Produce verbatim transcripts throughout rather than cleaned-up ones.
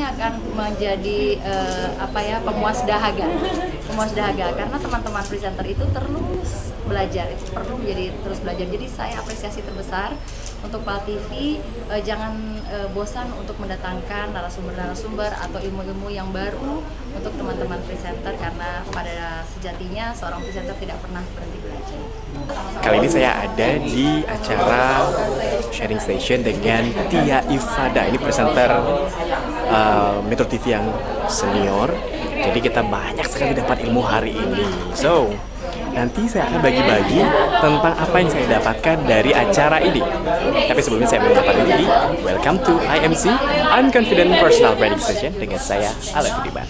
akan menjadi uh, apa ya pemuas dahaga, pemuas dahaga karena teman-teman presenter itu terus belajar, itu perlu menjadi terus belajar. Jadi saya apresiasi terbesar untuk P A L T V, uh, jangan uh, bosan untuk mendatangkan narasumber-narasumber atau ilmu-ilmu yang baru untuk teman-teman presenter karena pada sejatinya seorang presenter tidak pernah berhenti belajar. Kali ini saya ada di acara Sharing Station dengan Tia Ifada. Ini presenter uh, Metro T V yang senior. Jadi kita banyak sekali dapat ilmu hari ini. So, nanti saya akan bagi-bagi tentang apa yang saya dapatkan dari acara ini. Tapi sebelumnya saya mengucapkan diri, welcome to I M C, Unconfident Personal Branding Session dengan saya, Alan Budiman.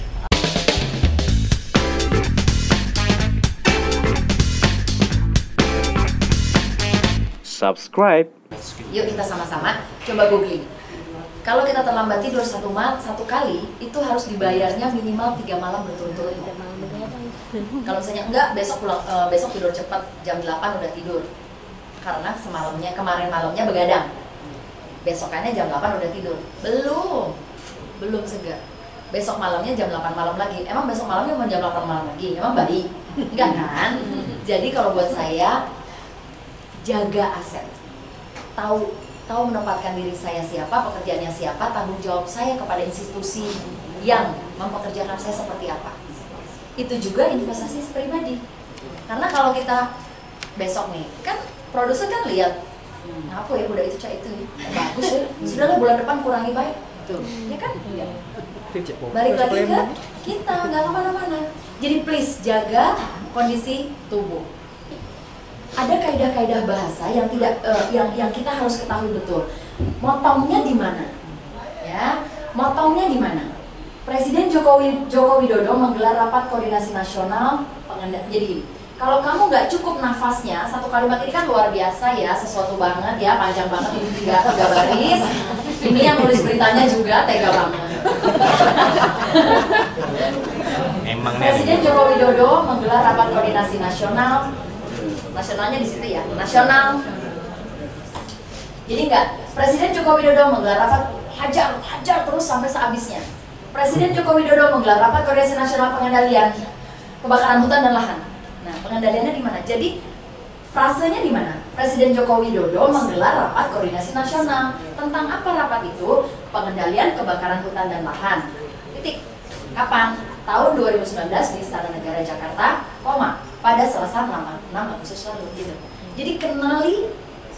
Subscribe. Yuk kita sama-sama coba googling. Kalau kita terlambat tidur satu mal satu kali, itu harus dibayarnya minimal tiga malam berturut-turut. Kalau misalnya enggak, besok pulang, uh, besok tidur cepat, jam delapan udah tidur. Karena semalamnya, kemarin malamnya begadang. Besokannya jam delapan udah tidur. Belum, belum segar. Besok malamnya jam delapan malam lagi. Emang besok malamnya mau jam delapan malam lagi? Emang baik? Enggak kan? Jadi kalau buat saya, jaga aset. Tahu, tahu menempatkan diri saya siapa, pekerjaannya siapa, tanggung jawab saya kepada institusi yang mempekerjakan saya seperti apa. Itu juga investasi pribadi. Karena kalau kita besok nih, kan produser kan lihat, apa ya udah itu cak itu, bagus ya, sudahlah bulan depan kurangi baik, ya kan? Balik lagi ke kita, nggak kemana-mana. Jadi please jaga kondisi tubuh. Ada kaidah-kaidah bahasa yang tidak, uh, yang yang kita harus ketahui betul. Motongnya di mana? Ya, motongnya di mana? Presiden Jokowi Joko Widodo menggelar rapat koordinasi nasional pengendali. Jadi gini, kalau kamu nggak cukup nafasnya, satu kalimat ini kan luar biasa ya, sesuatu banget ya, panjang banget ini tiga tiga baris. Ini yang nulis beritanya juga tega banget. Emang Presiden Joko Widodo menggelar rapat koordinasi nasional. Nasionalnya di situ ya, nasional. Jadi enggak, Presiden Joko Widodo menggelar rapat hajar, hajar terus sampai sehabisnya. Presiden Joko Widodo menggelar rapat koordinasi nasional pengendalian kebakaran hutan dan lahan. Nah, pengendaliannya di mana? Jadi frasenya di mana? Presiden Joko Widodo menggelar rapat koordinasi nasional. Tentang apa rapat itu? Pengendalian kebakaran hutan dan lahan. Titik. Kapan? Tahun dua ribu sembilan belas di Istana Negara Jakarta, koma, pada Selasa enam Agustus lalu gitu. Jadi kenali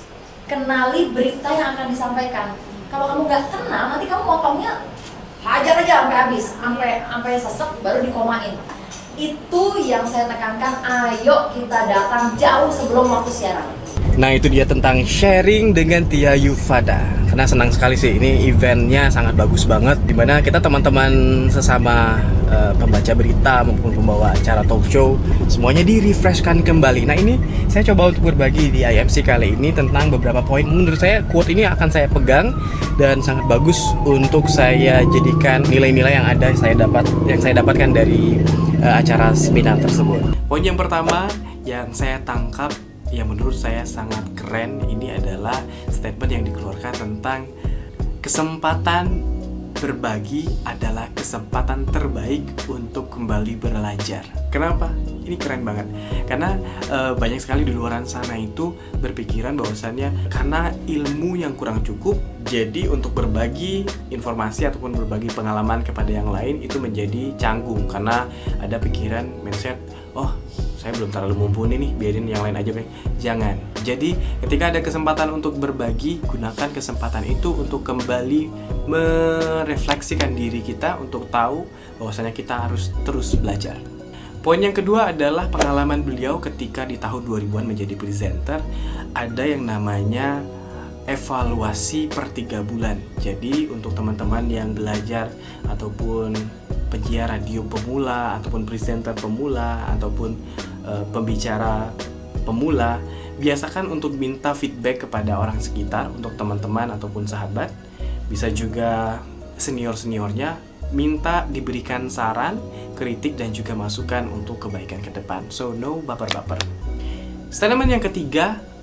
kenali berita yang akan disampaikan. Kalau kamu nggak kenal, nanti kamu potongnya hajar aja sampai habis, sampai sampai sesek baru dikomain. Itu yang saya tekankan, ayo kita datang jauh sebelum waktu siaran. Nah, itu dia tentang sharing dengan Tia Ifada. Karena senang sekali sih, ini eventnya sangat bagus banget, dimana kita teman-teman sesama uh, pembaca berita maupun pembawa acara talk show semuanya di-refreshkan kembali. Nah, ini saya coba untuk berbagi di I M C kali ini tentang beberapa poin. Menurut saya quote ini akan saya pegang dan sangat bagus untuk saya jadikan nilai-nilai yang ada saya dapat yang saya dapatkan dari uh, acara seminar tersebut. Poin yang pertama yang saya tangkap yang menurut saya sangat keren ini adalah statement yang dikeluarkan tentang kesempatan berbagi adalah kesempatan terbaik untuk kembali belajar. Kenapa? Ini keren banget. Karena e, banyak sekali di luar sana itu berpikiran bahwasannya karena ilmu yang kurang cukup, jadi untuk berbagi informasi ataupun berbagi pengalaman kepada yang lain itu menjadi canggung karena ada pikiran mindset, oh saya belum terlalu mumpuni nih, biarin yang lain aja. Jangan. Jadi ketika ada kesempatan untuk berbagi, gunakan kesempatan itu untuk kembali merefleksikan diri kita untuk tahu bahwasanya kita harus terus belajar. Poin yang kedua adalah pengalaman beliau ketika di tahun dua ribuan menjadi presenter. Ada yang namanya evaluasi per tiga bulan. Jadi untuk teman-teman yang belajar ataupun penyiar radio pemula ataupun presenter pemula ataupun uh, pembicara pemula, biasakan untuk minta feedback kepada orang sekitar, untuk teman-teman ataupun sahabat. Bisa juga senior-seniornya minta diberikan saran, kritik dan juga masukan untuk kebaikan ke depan. So no baper-baper. Statement yang ketiga,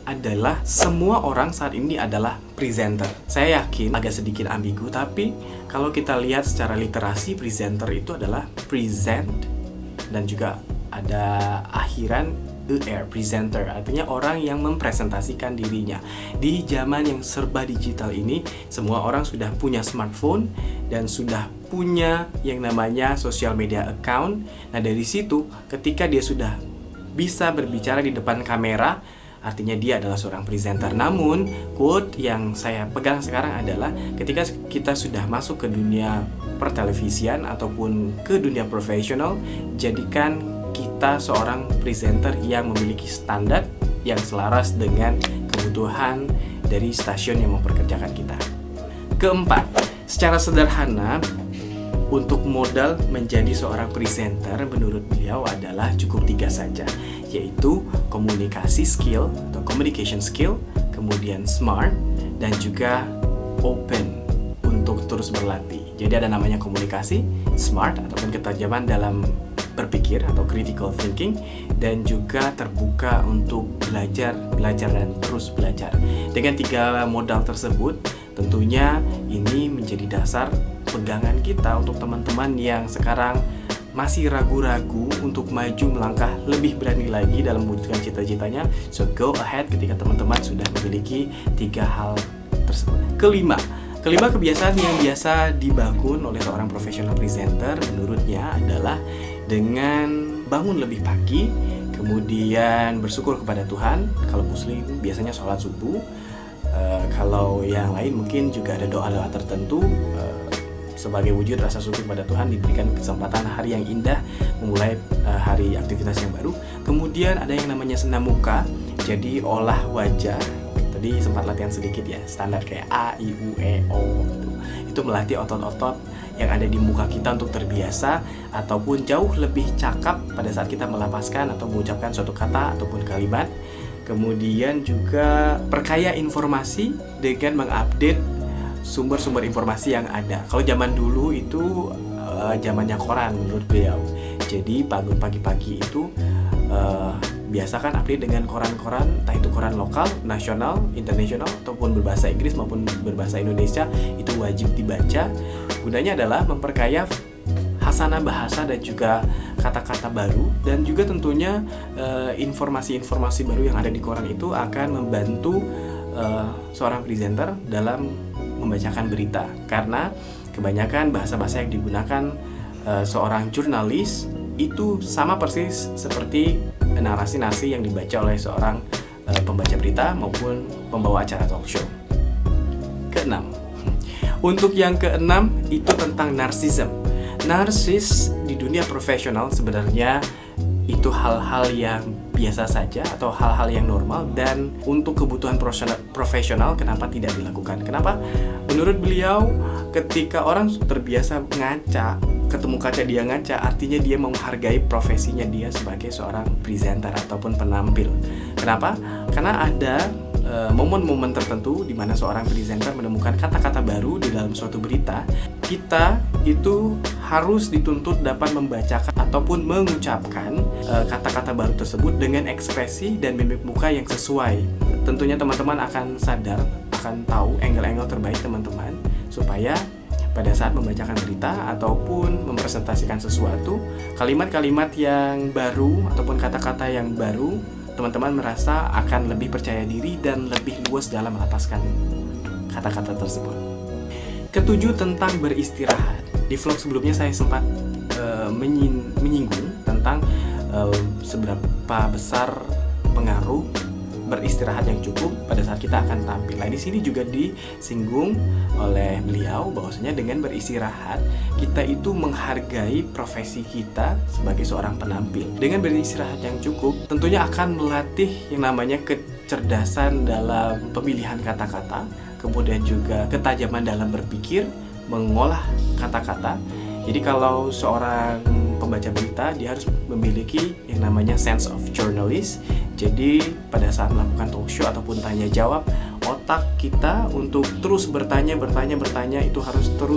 adalah semua orang saat ini adalah presenter. Saya yakin agak sedikit ambigu, tapi kalau kita lihat secara literasi, presenter itu adalah present dan juga ada akhiran er, presenter, artinya orang yang mempresentasikan dirinya. Di zaman yang serba digital ini, semua orang sudah punya smartphone dan sudah punya yang namanya social media account. Nah, dari situ ketika dia sudah bisa berbicara di depan kamera, artinya dia adalah seorang presenter. Namun, quote yang saya pegang sekarang adalah ketika kita sudah masuk ke dunia pertelevisian ataupun ke dunia profesional, jadikan kita seorang presenter yang memiliki standar yang selaras dengan kebutuhan dari stasiun yang memperkerjakan kita. Keempat, secara sederhana, untuk modal menjadi seorang presenter menurut beliau adalah cukup tiga saja, yaitu komunikasi skill atau communication skill, kemudian smart, dan juga open untuk terus berlatih. Jadi ada namanya komunikasi, smart ataupun ketajaman dalam berpikir atau critical thinking, dan juga terbuka untuk belajar, belajar dan terus belajar. Dengan tiga modal tersebut, tentunya ini menjadi dasar pegangan kita untuk teman-teman yang sekarang masih ragu-ragu untuk maju melangkah lebih berani lagi dalam mewujudkan cita-citanya. So go ahead ketika teman-teman sudah memiliki tiga hal tersebut. Kelima, kelima kebiasaan yang biasa dibangun oleh seorang profesional presenter menurutnya adalah dengan bangun lebih pagi, kemudian bersyukur kepada Tuhan. Kalau muslim biasanya sholat subuh, uh, kalau yang lain mungkin juga ada doa-doa tertentu uh, sebagai wujud rasa syukur pada Tuhan diberikan kesempatan hari yang indah, memulai uh, hari aktivitas yang baru. Kemudian ada yang namanya senam muka, jadi olah wajah. Tadi sempat latihan sedikit ya, standar kayak A, I, U, E, O gitu. Itu melatih otot-otot yang ada di muka kita untuk terbiasa ataupun jauh lebih cakap pada saat kita melafazkan atau mengucapkan suatu kata ataupun kalimat. Kemudian juga perkaya informasi dengan mengupdate sumber-sumber informasi yang ada. Kalau zaman dulu itu uh, zamannya koran menurut beliau. Jadi bangun pagi-pagi itu uh, biasakan update dengan koran-koran, entah itu koran lokal, nasional, internasional, ataupun berbahasa Inggris maupun berbahasa Indonesia, itu wajib dibaca. Gunanya adalah memperkaya hasanah bahasa dan juga kata-kata baru, dan juga tentunya uh, informasi-informasi baru yang ada di koran itu akan membantu uh, seorang presenter dalam membacakan berita, karena kebanyakan bahasa-bahasa yang digunakan uh, seorang jurnalis itu sama persis seperti narasi-narasi yang dibaca oleh seorang uh, pembaca berita maupun pembawa acara talk show. Keenam, untuk yang keenam itu tentang narsism. Narsis di dunia profesional sebenarnya itu hal-hal yang biasa saja atau hal-hal yang normal, dan untuk kebutuhan profesional kenapa tidak dilakukan? Kenapa? Menurut beliau, ketika orang terbiasa ngaca, ketemu kaca dia ngaca, artinya dia menghargai profesinya dia sebagai seorang presenter ataupun penampil. Kenapa? Karena ada momen-momen uh, tertentu di mana seorang presenter menemukan kata-kata baru di dalam suatu berita. Kita itu harus dituntut dapat membacakan ataupun mengucapkan uh, kata-kata baru tersebut dengan ekspresi dan mimik muka yang sesuai. Tentunya teman-teman akan sadar, akan tahu angle-angle terbaik teman-teman supaya pada saat membacakan berita ataupun mempresentasikan sesuatu, kalimat-kalimat yang baru ataupun kata-kata yang baru, teman-teman merasa akan lebih percaya diri dan lebih luas dalam melafazkan kata-kata tersebut. Ketujuh, tentang beristirahat. Di vlog sebelumnya saya sempat uh, menying- menyinggung tentang uh, seberapa besar pengaruh beristirahat yang cukup pada saat kita akan tampil. Nah, di sini juga disinggung oleh beliau bahwasanya dengan beristirahat kita itu menghargai profesi kita sebagai seorang penampil. Dengan beristirahat yang cukup tentunya akan melatih yang namanya kecerdasan dalam pemilihan kata-kata, kemudian juga ketajaman dalam berpikir, mengolah kata-kata. Jadi kalau seorang pembaca berita, dia harus memiliki yang namanya sense of journalist. Jadi pada saat melakukan talk show ataupun tanya jawab, otak kita untuk terus bertanya, bertanya, bertanya itu harus terus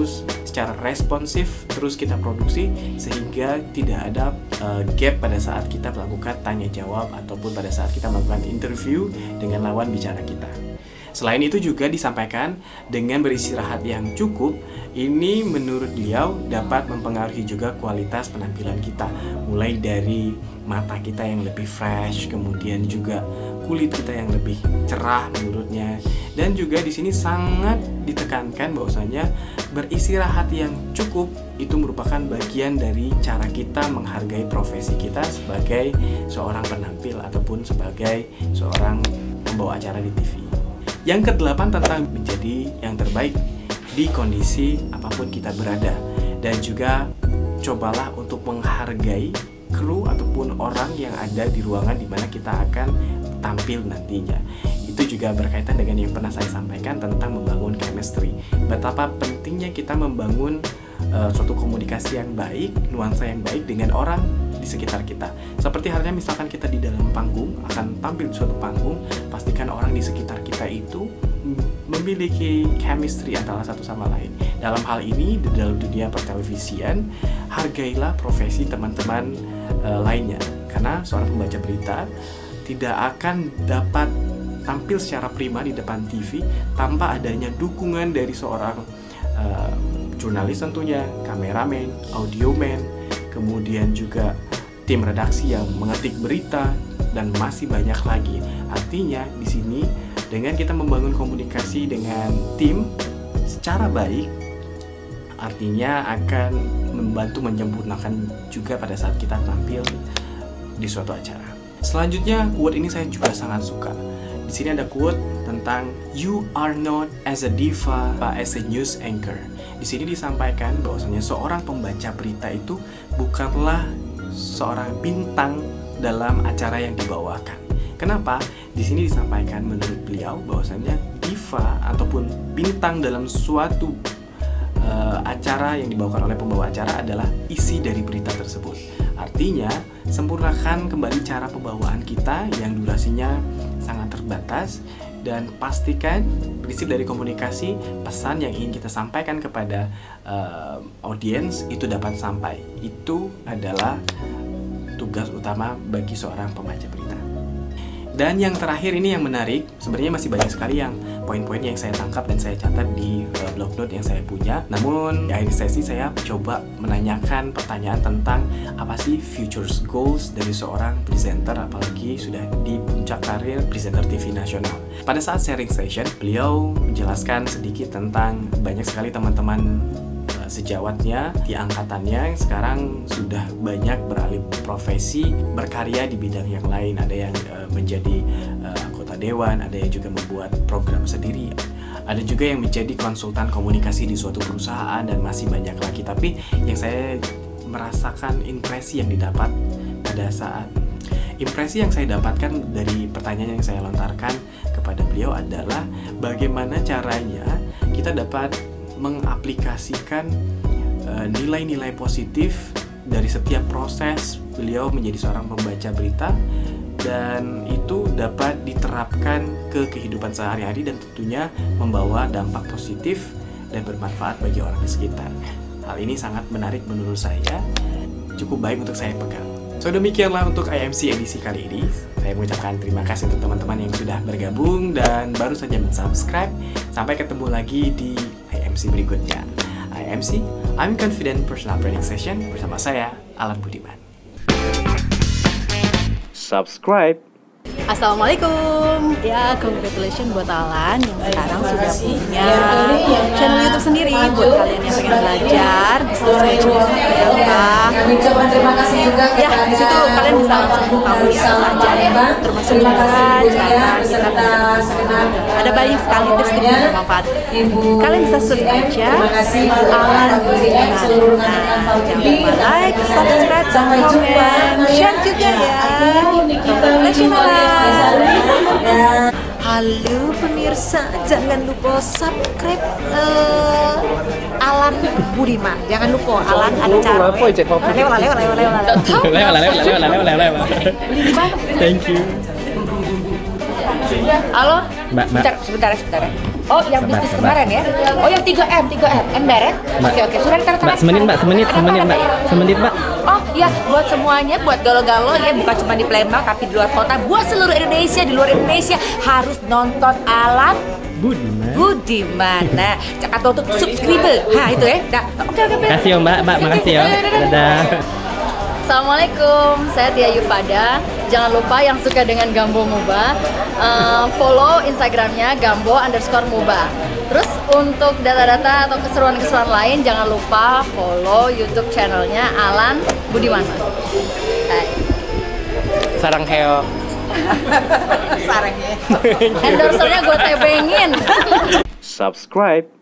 secara responsif terus kita produksi sehingga tidak ada uh, gap pada saat kita melakukan tanya jawab ataupun pada saat kita melakukan interview dengan lawan bicara kita. Selain itu juga disampaikan dengan beristirahat yang cukup, ini menurut beliau dapat mempengaruhi juga kualitas penampilan kita, mulai dari mata kita yang lebih fresh, kemudian juga kulit kita yang lebih cerah menurutnya, dan juga di sini sangat ditekankan bahwasanya beristirahat yang cukup itu merupakan bagian dari cara kita menghargai profesi kita sebagai seorang penampil ataupun sebagai seorang pembawa acara di T V. Yang kedelapan tentang menjadi yang terbaik di kondisi apapun kita berada, dan juga cobalah untuk menghargai kru ataupun orang yang ada di ruangan di mana kita akan tampil nantinya. Itu juga berkaitan dengan yang pernah saya sampaikan tentang membangun chemistry. Betapa pentingnya kita membangun uh, suatu komunikasi yang baik, nuansa yang baik dengan orang di sekitar kita. Seperti halnya misalkan kita di dalam panggung, akan tampil di suatu panggung, pastikan orang di sekitar kita itu memiliki chemistry antara satu sama lain. Dalam hal ini, di dalam dunia pertelevisian, hargailah profesi teman-teman uh, lainnya. Karena seorang pembaca berita tidak akan dapat tampil secara prima di depan T V tanpa adanya dukungan dari seorang uh, jurnalis tentunya, kameramen, audioman, kemudian juga tim redaksi yang mengetik berita, dan masih banyak lagi. Artinya di sini dengan kita membangun komunikasi dengan tim secara baik, artinya akan membantu menyempurnakan juga pada saat kita tampil di suatu acara. Selanjutnya, quote ini saya juga sangat suka. Di sini ada quote tentang "You are not as a diva as a news anchor." Di sini disampaikan bahwasanya seorang pembaca berita itu bukanlah seorang bintang dalam acara yang dibawakan. Kenapa? Di sini disampaikan menurut beliau bahwasanya diva ataupun bintang dalam suatu uh, acara yang dibawakan oleh pembawa acara adalah isi dari berita tersebut. Artinya, sempurnakan kembali cara pembawaan kita yang durasinya sangat terbatas, dan pastikan prinsip dari komunikasi, pesan yang ingin kita sampaikan kepada uh, audiens itu dapat sampai. Itu adalah tugas utama bagi seorang pembaca berita. Dan yang terakhir ini yang menarik, sebenarnya masih banyak sekali yang poin-poin yang saya tangkap dan saya catat di uh, blog note yang saya punya. Namun di akhir sesi saya coba menanyakan pertanyaan tentang apa sih future goals dari seorang presenter, apalagi sudah di puncak karir presenter T V nasional. Pada saat sharing session, beliau menjelaskan sedikit tentang banyak sekali teman-teman sejawatnya di angkatannya yang sekarang sudah banyak beralih profesi, berkarya di bidang yang lain. Ada yang uh, menjadi uh, anggota dewan, ada yang juga membuat program sendiri, ada juga yang menjadi konsultan komunikasi di suatu perusahaan, dan masih banyak lagi. Tapi yang saya merasakan impresi yang didapat pada saat impresi yang saya dapatkan dari pertanyaan yang saya lontarkan kepada beliau adalah bagaimana caranya kita dapat mengaplikasikan uh, nilai-nilai positif dari setiap proses beliau menjadi seorang pembaca berita, dan itu dapat diterapkan ke kehidupan sehari-hari dan tentunya membawa dampak positif dan bermanfaat bagi orang di sekitar. Hal ini sangat menarik menurut saya, cukup baik untuk saya pegang. So demikianlah untuk I M C edisi kali ini. Saya mengucapkan terima kasih untuk teman-teman yang sudah bergabung dan baru saja mensubscribe. Sampai ketemu lagi di I M C berikutnya. I M C, I'm Confident Personal Branding Session bersama saya, Alan Budiman. Subscribe. Assalamualaikum. Ya, congratulations buat Alan yang sekarang sudah punya channel YouTube sendiri. Buat kalian yang pengen belajar, bisa search di terima kasih juga. Ya, di situ kalian bisa langsung tahu ya saja. Termasuk juga cara kita ada banyak sekali tips yang bermanfaat. Kalian bisa search aja Alan Budiman. Nah, jangan lupa like, subscribe, komen, share juga ya. Congratulations. Halo pemirsa, jangan lupa subscribe uh, Alan Budiman. Jangan lupa Alan ada cara. Lewat lewat lewat lewat lewat lewat lewat lewat lewat. Thank you. Halo. Mbak, sebentar sebentar sebentar. Oh, yang Sabar, bisnis sabar. kemarin ya? Oh, yang tiga M, tiga M, ember ya? Mbak. Oke, oke, sudah tanda tangan. Mbak, semenit mbak, semenit, Ada semenit apa, mbak, ada? semenit mbak. Oh ya, buat semuanya, buat galo-galo ya, bukan cuma di Palembang tapi di luar kota, buat seluruh Indonesia, di luar Indonesia harus nonton Alan Budiman. Budiman. Nah, atau untuk subscriber, ha itu ya. Nah, oke oke. oke. Makasih ya mbak, mbak makasih ya. Dadah. Assalamualaikum, saya Tia Yufada. Jangan lupa yang suka dengan Gambo Moba, uh, follow Instagramnya Gambo underscore Moba. Terus untuk data-data atau keseruan-keseruan lain, jangan lupa follow YouTube channelnya Alan Budiman. Hai. Sarang heo. Sarangnya. Endorsernya gue tebengin. Subscribe.